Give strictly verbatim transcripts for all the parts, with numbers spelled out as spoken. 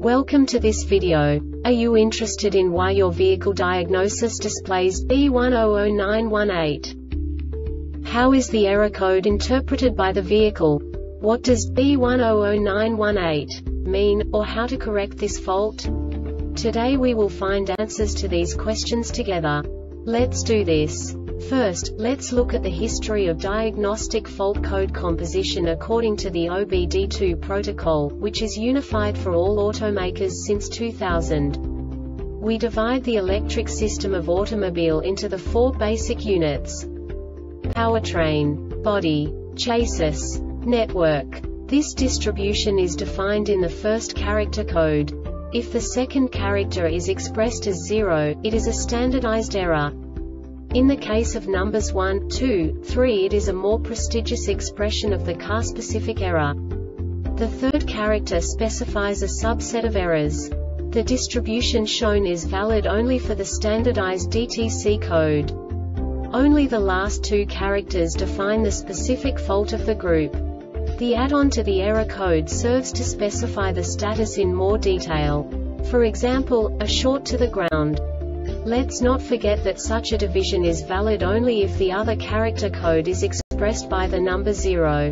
Welcome to this video. Are you interested in why your vehicle diagnosis displays B one zero zero nine one eight? How is the error code interpreted by the vehicle? What does B one zero zero nine one eight mean, or how to correct this fault? Today we will find answers to these questions together. Let's do this. First, let's look at the history of diagnostic fault code composition according to the O B D two protocol, which is unified for all automakers since two thousand. We divide the electric system of automobile into the four basic units: powertrain, body, chassis, network. This distribution is defined in the first character code. If the second character is expressed as zero, it is a standardized error. In the case of numbers one, two, three, it is a more prestigious expression of the car-specific error. The third character specifies a subset of errors. The distribution shown is valid only for the standardized D T C code. Only the last two characters define the specific fault of the group. The add-on to the error code serves to specify the status in more detail. For example, a short to the ground. Let's not forget that such a division is valid only if the other character code is expressed by the number zero.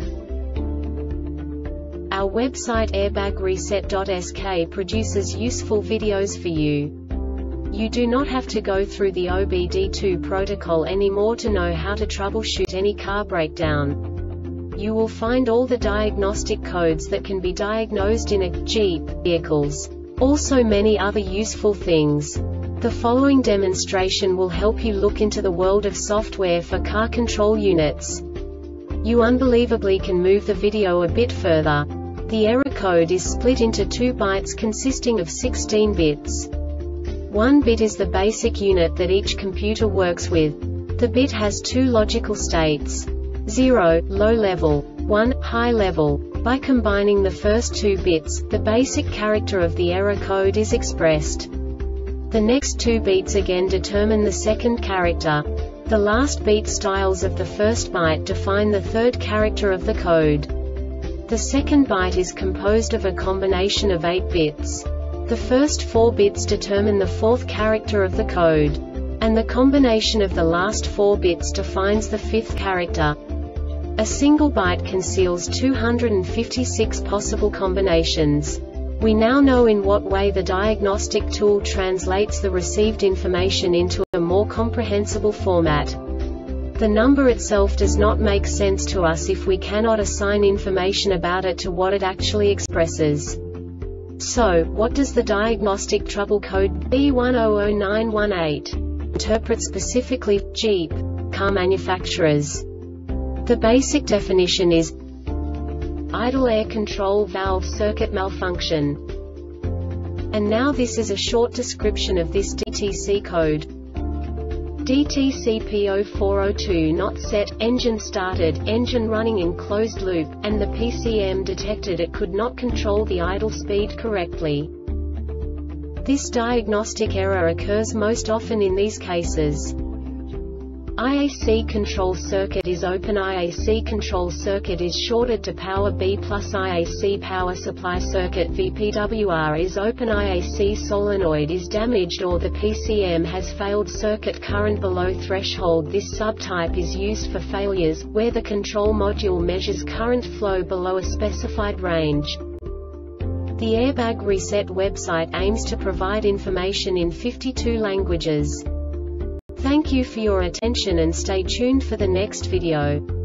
Our website airbag reset dot S K produces useful videos for you. You do not have to go through the O B D two protocol anymore to know how to troubleshoot any car breakdown. You will find all the diagnostic codes that can be diagnosed in a Jeep vehicles. Also many other useful things. The following demonstration will help you look into the world of software for car control units. You unbelievably can move the video a bit further. The error code is split into two bytes consisting of sixteen bits. One bit is the basic unit that each computer works with. The bit has two logical states: zero, low level, one, high level. By combining the first two bits, the basic character of the error code is expressed. The next two beats again determine the second character. The last beat styles of the first byte define the third character of the code. The second byte is composed of a combination of eight bits. The first four bits determine the fourth character of the code. And the combination of the last four bits defines the fifth character. A single byte conceals two hundred fifty-six possible combinations. We now know in what way the diagnostic tool translates the received information into a more comprehensible format. The number itself does not make sense to us if we cannot assign information about it to what it actually expresses. So, what does the diagnostic trouble code B one zero zero nine one eight interpret specifically for Jeep car manufacturers? The basic definition is idle air control valve circuit malfunction. And now this is a short description of this D T C code. D T C P zero four zero two not set, engine started, engine running in closed loop, and the P C M detected it could not control the idle speed correctly. This diagnostic error occurs most often in these cases: I A C control circuit is open, I A C control circuit is shorted to power B plus, I A C power supply circuit V P W R is open, I A C solenoid is damaged, or the P C M has failed, circuit current below threshold. This subtype is used for failures where the control module measures current flow below a specified range. The Airbag Reset website aims to provide information in fifty-two languages. Thank you for your attention and stay tuned for the next video.